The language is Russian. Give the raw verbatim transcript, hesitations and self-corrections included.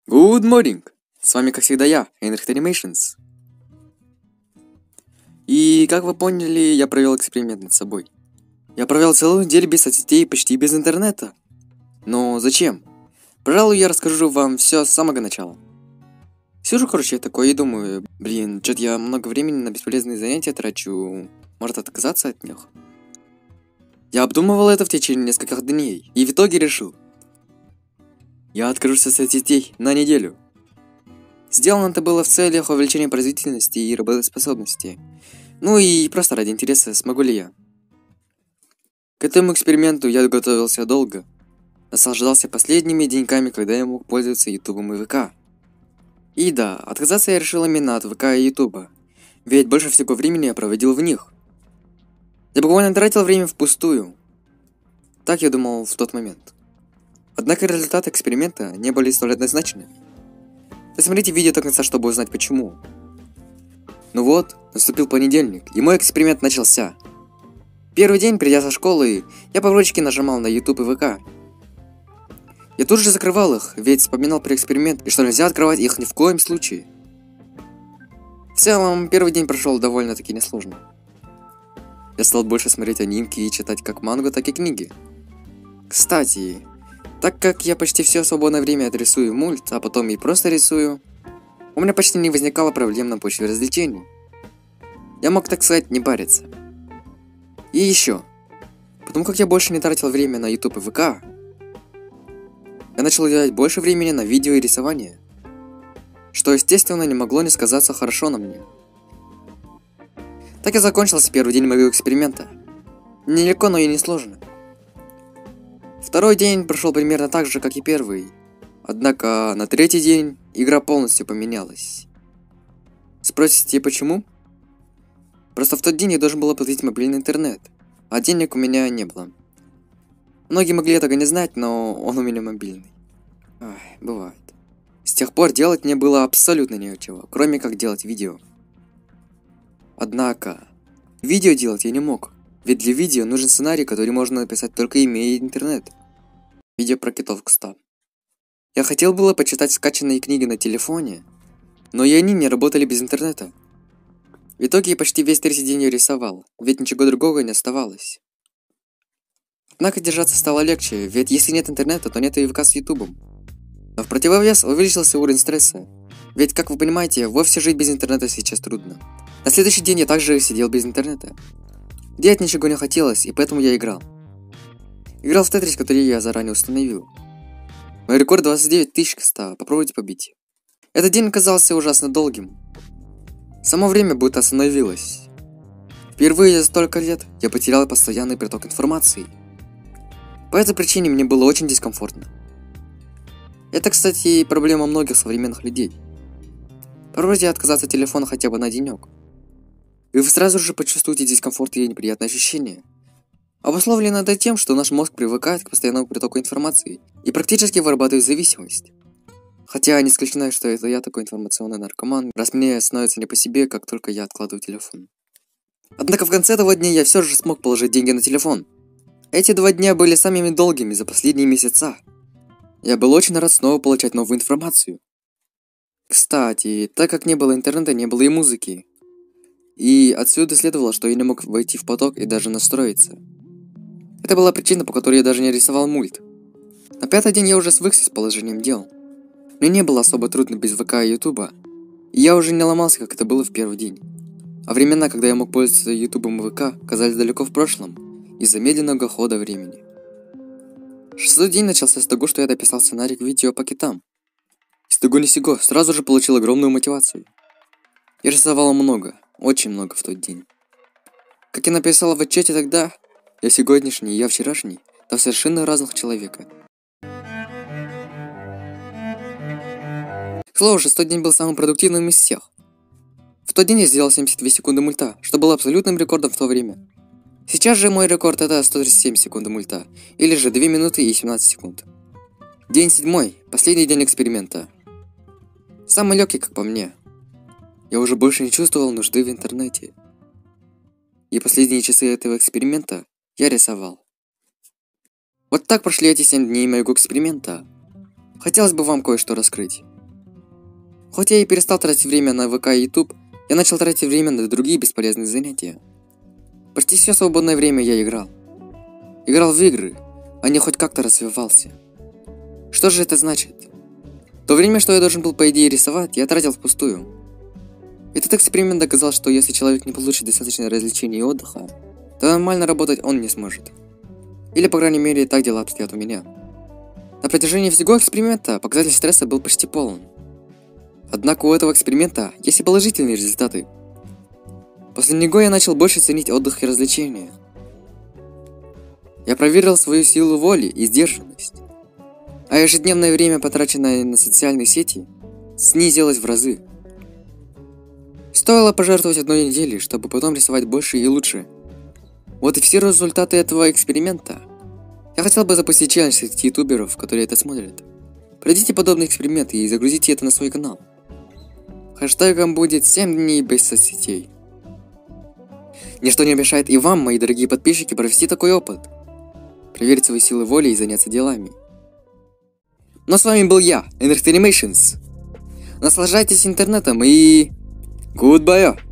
Good morning! С вами, как всегда, я, Энрих Animations. И, как вы поняли, я провел эксперимент над собой. Я провел целую неделю без соцсетей и почти без интернета. Но зачем? Пожалуй, я расскажу вам все с самого начала. Сижу, короче, я такой и думаю, блин, что-то я много времени на бесполезные занятия трачу. Может отказаться от них? Я обдумывал это в течение нескольких дней, и в итоге решил. Я откажусь от соцсетей на неделю. Сделано это было в целях увеличения производительности и работоспособности. Ну и просто ради интереса, смогу ли я. К этому эксперименту я готовился долго. Наслаждался последними деньками, когда я мог пользоваться ютубом и ВК. И да, отказаться я решил именно от ВК и ютуба. Ведь больше всего времени я проводил в них. Я буквально тратил время впустую. Так я думал в тот момент. Однако результаты эксперимента не были столь однозначны. Посмотрите видео до конца, чтобы узнать почему. Ну вот, наступил понедельник, и мой эксперимент начался. Первый день, придя со школы, я по привычке нажимал на ютуб и ВК. Я тут же закрывал их, ведь вспоминал про эксперимент, и что нельзя открывать их ни в коем случае. В целом, первый день прошел довольно-таки несложно. Я стал больше смотреть анимки и читать как мангу, так и книги. Кстати, так как я почти все свободное время отрисую мульт, а потом и просто рисую, у меня почти не возникало проблем на почве развлечений. Я мог, так сказать, не париться. И еще, потому как я больше не тратил время на ютуб и ВК, я начал уделять больше времени на видео и рисование, что, естественно, не могло не сказаться хорошо на мне. Так и закончился первый день моего эксперимента. Нелегко, но и не сложно. Второй день прошел примерно так же, как и первый. Однако на третий день игра полностью поменялась. Спросите, почему? Просто в тот день я должен был оплатить мобильный интернет, а денег у меня не было. Многие могли этого не знать, но он у меня мобильный. Ай, бывает. С тех пор делать мне было абсолютно нечего, кроме как делать видео. Однако, видео делать я не мог. Ведь для видео нужен сценарий, который можно написать только имея интернет. Видео про китов, кстати. Я хотел было почитать скачанные книги на телефоне, но и они не работали без интернета. В итоге я почти весь третий день я рисовал, ведь ничего другого не оставалось. Однако держаться стало легче, ведь если нет интернета, то нет и ВК с ютубом. Но в противовес увеличился уровень стресса, ведь, как вы понимаете, вовсе жить без интернета сейчас трудно. На следующий день я также сидел без интернета. Делать ничего не хотелось, и поэтому я играл. Играл в Тетрис, который я заранее установил. Мой рекорд двадцать девять тысяч ста, попробуйте побить. Этот день казался ужасно долгим. Само время будто остановилось. Впервые за столько лет я потерял постоянный приток информации. По этой причине мне было очень дискомфортно. Это, кстати, проблема многих современных людей. Попробуйте отказаться от телефона хотя бы на денек. И вы сразу же почувствуете дискомфорт и неприятные ощущения. Обусловлено это тем, что наш мозг привыкает к постоянному притоку информации и практически вырабатывает зависимость. Хотя не исключено, что это я такой информационный наркоман, раз мне становится не по себе, как только я откладываю телефон. Однако в конце этого дня я все же смог положить деньги на телефон. Эти два дня были самыми долгими за последние месяца. Я был очень рад снова получать новую информацию. Кстати, так как не было интернета, не было и музыки. И отсюда следовало, что я не мог войти в поток и даже настроиться. Это была причина, по которой я даже не рисовал мульт. На пятый день я уже свыкся с положением дел. Мне не было особо трудно без ВК и ютуба. И я уже не ломался, как это было в первый день. А времена, когда я мог пользоваться ютубом и ВК, казались далеко в прошлом из-за медленного хода времени. Шестой день начался с того, что я дописал сценарий к видео по китам. С того ни сего сразу же получил огромную мотивацию. Я рисовал много, очень много в тот день. Как я написал в отчете тогда, я сегодняшний и я вчерашний, два совершенно разных человека. К слову, шестой день был самым продуктивным из всех. В тот день я сделал семьдесят две секунды мульта, что было абсолютным рекордом в то время. Сейчас же мой рекорд это сто тридцать семь секунд мульта, или же две минуты и семнадцать секунд. День седьмой, последний день эксперимента. Самый легкий, как по мне. Я уже больше не чувствовал нужды в интернете. И последние часы этого эксперимента я рисовал. Вот так прошли эти семь дней моего эксперимента. Хотелось бы вам кое-что раскрыть. Хоть я и перестал тратить время на ВК и YouTube, я начал тратить время на другие бесполезные занятия. Почти все свободное время я играл. Играл в игры, а не хоть как-то развивался. Что же это значит? То время, что я должен был по идее рисовать, я тратил впустую. Этот эксперимент доказал, что если человек не получит достаточно развлечений и отдыха, то нормально работать он не сможет. Или, по крайней мере, так дела обстоят у меня. На протяжении всего эксперимента показатель стресса был почти полон. Однако у этого эксперимента есть и положительные результаты. После него я начал больше ценить отдых и развлечения. Я проверил свою силу воли и сдержанность. А ежедневное время, потраченное на социальные сети, снизилось в разы. Стоило пожертвовать одной неделей, чтобы потом рисовать больше и лучше. Вот и все результаты этого эксперимента. Я хотел бы запустить челлендж среди ютуберов, которые это смотрят. Пройдите подобный эксперимент и загрузите это на свой канал. Хэштегом будет семь дней без соцсетей. Ничто не мешает и вам, мои дорогие подписчики, провести такой опыт. Проверить свои силы воли и заняться делами. Но с вами был я, Энергонимейшнс. Наслаждайтесь интернетом и... Goodbye!